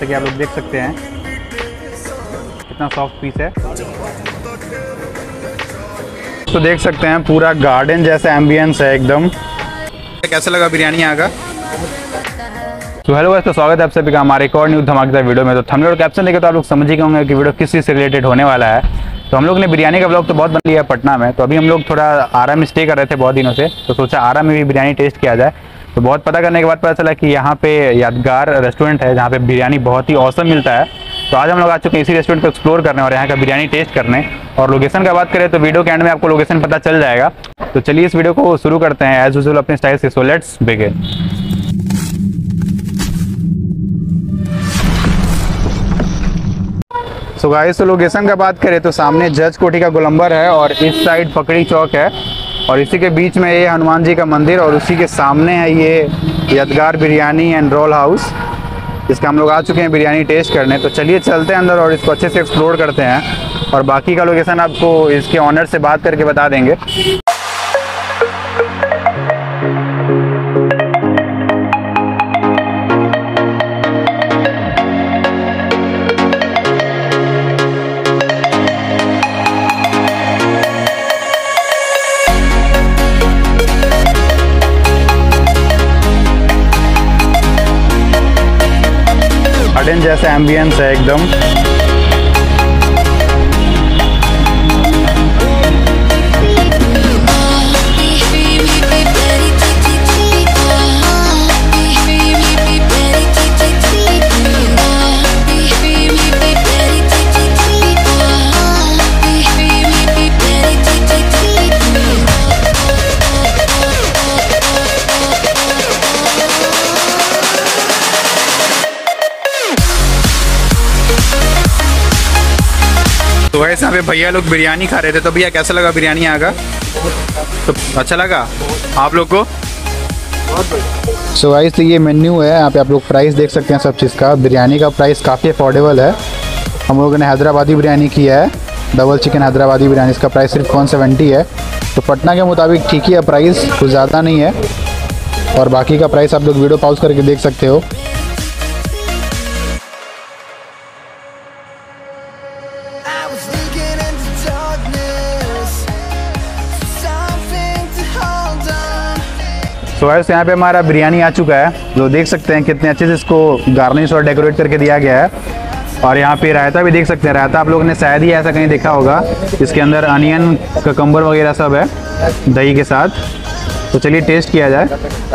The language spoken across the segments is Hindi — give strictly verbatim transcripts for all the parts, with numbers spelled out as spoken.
जैसे कि आप लोग देख सकते हैं कितना सॉफ्ट पीस है। तो देख सकते हैं पूरा गार्डन जैसा एम्बियंस है एकदम। कैसा लगा बिरयानी यहाँ का? तो हेलो गाइस, तो स्वागत है आप सभी का हमारे एक और न्यू धमाकेदार वीडियो में। तो थंबनेल और कैप्शन देखे तो आप लोग समझ ही गए होंगे कि वीडियो किस चीज़ से रिलेटेड होने वाला है। तो हम लोग ने बिरयानी का ब्लॉग तो बहुत बन लिया है पटना में, तो अभी हम लोग थोड़ा आरा में स्टे कर रहे थे बहुत दिनों से, तो सोचा आरा में भी बिरयानी टेस्ट किया जाए। तो बहुत पता करने के बाद पता चला कि यहाँ पे यादगार रेस्टोरेंट है जहाँ पे बिरयानी बहुत ही औसम मिलता है। तो आज हम लोग आ चुके हैं इसी रेस्टोरेंट को एक्सप्लोर करने और यहाँ का बिरयानी टेस्ट करने। और लोकेशन का बात करें तो वीडियो के एंड में आपको लोकेशन पता चल जाएगा। तो चलिए इस वीडियो को शुरू करते हैं एज यूजुअल अपने स्टाइल से। So let's begin. So guys, तो लोकेशन का बात करें तो सामने जज कोठी का गोलंबर है और इस साइड पकड़ी चौक है और इसी के बीच में ये हनुमान जी का मंदिर और उसी के सामने है ये यादगार बिरयानी एंड रोल हाउस, जिसका हम लोग आ चुके हैं बिरयानी टेस्ट करने। तो चलिए चलते हैं अंदर और इसको अच्छे से एक्सप्लोर करते हैं और बाकी का लोकेशन आपको इसके ऑनर से बात करके बता देंगे। गार्डन जैसा एम्बियंस है एकदम। तो वैसे यहाँ पे भैया लोग बिरयानी खा रहे थे। तो भैया कैसा लगा बिरयानी यहाँ का? तो अच्छा लगा आप लोग को? सो गाइस, तो ये मेन्यू है, यहाँ पे आप लोग प्राइस देख सकते हैं सब चीज़ का। बिरयानी का प्राइस काफ़ी अफोर्डेबल है। हम लोगों ने हैदराबादी बिरयानी किया है, डबल चिकन हैदराबादी बिरयानी, इसका प्राइस सिर्फ वन सेवेंटी है। तो पटना के मुताबिक ठीक ही है प्राइस, कुछ ज़्यादा नहीं है। और बाकी का प्राइस आप लोग वीडियो पॉज करके देख सकते हो। तो वैसे यहाँ पे हमारा बिरयानी आ चुका है, जो देख सकते हैं कितने अच्छे से इसको गार्निश और डेकोरेट करके दिया गया है। और यहाँ पे रायता भी देख सकते हैं। रायता आप लोगों ने शायद ही ऐसा कहीं देखा होगा, इसके अंदर अनियन ककम्बर वगैरह सब है दही के साथ। तो चलिए टेस्ट किया जाए।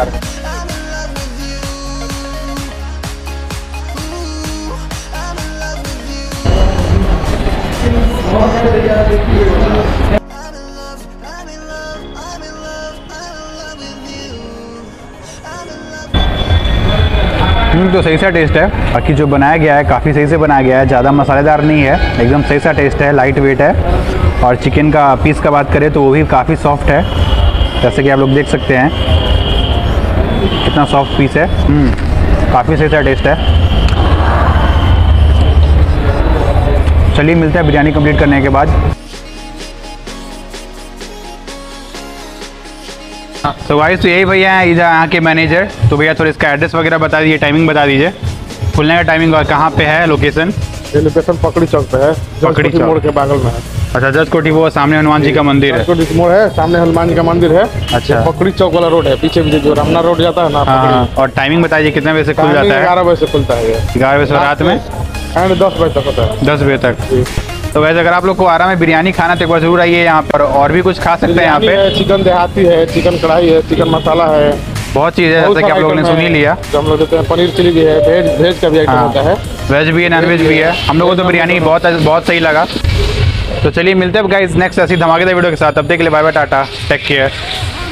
तो सही सा टेस्ट है, बाकी जो बनाया गया है काफ़ी सही से बनाया गया है, ज़्यादा मसालेदार नहीं है, एकदम सही सा टेस्ट है, लाइट वेट है। और चिकन का पीस का बात करें तो वो भी काफ़ी सॉफ्ट है, जैसे कि आप लोग देख सकते हैं कितना सॉफ्ट पीस है। काफ़ी सही सा टेस्ट है। चलिए मिलते हैं बिरयानी कंप्लीट करने के बाद। तो गाइस, तो यही भैया हैं इधर यहाँ के मैनेजर। तो भैया थोड़ा इसका एड्रेस वगैरह बता दीजिए, टाइमिंग बता दीजिए, खुलने का टाइमिंग और कहाँ पे है लोकेशन? ये लोकेशन पकड़ी चौक पे है, पकड़ी चौक मोड़ के बगल में है। अच्छा, जज कोठी वो सामने हनुमान जी का मंदिर है, मोड़ है सामने हनुमान जी का मंदिर है। अच्छा, पकड़ी चौक वाला रोड है, पीछे भी जो रमना रोड जाता है ना। हाँ, और टाइमिंग बताइए कितने बजे से खुल जाता है? ग्यारह बजे से खुलता है, ग्यारह बजे से रात में दस बजे तक होता है। दस बजे तक। तो वैसे अगर आप लोग को आरा में बिरयानी खाना तो एक बार जरूर आइए यहाँ पर। और भी कुछ खा सकते हैं यहाँ पे, चिकन देहाती है, चिकन कढ़ाई है, चिकन मसाला है, बहुत चीज़ है जैसे कि आप लोगों ने सुन ही लिया। जो हम लोग देते हैं पनीर चिली भी है, वेज वेज का भी आइटम होता है, वेज भी है, नॉन वेज भी है। हम लोगों को तो बिरयानी बहुत बहुत सही लगा। तो चलिए मिलते हैं गाइस नेक्स्ट ऐसी धमाकेदार वीडियो के साथ। तब तक के लिए bye bye, tata, take care.